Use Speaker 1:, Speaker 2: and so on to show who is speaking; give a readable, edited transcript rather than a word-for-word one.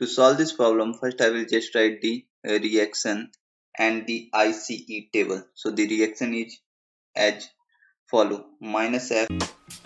Speaker 1: To solve this problem, first I will just write the reaction and the ICE table. So the reaction is as follow: minus F